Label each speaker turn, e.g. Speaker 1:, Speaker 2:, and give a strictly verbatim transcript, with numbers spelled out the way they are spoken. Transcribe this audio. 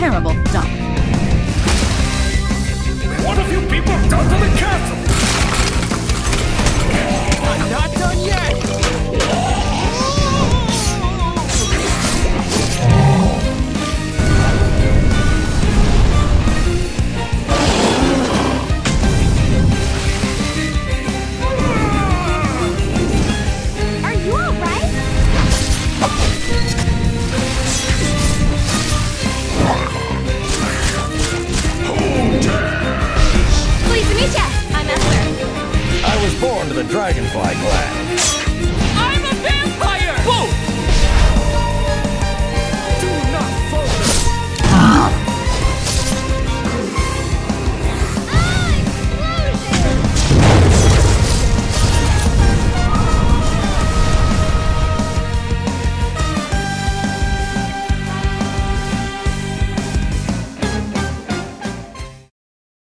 Speaker 1: terrible dump.
Speaker 2: What have you people done to the castle?
Speaker 3: I'm not done yet!
Speaker 4: Are you alright? Pleased to meet ya! I'm Esther.
Speaker 5: I was born to the dragonfly clan.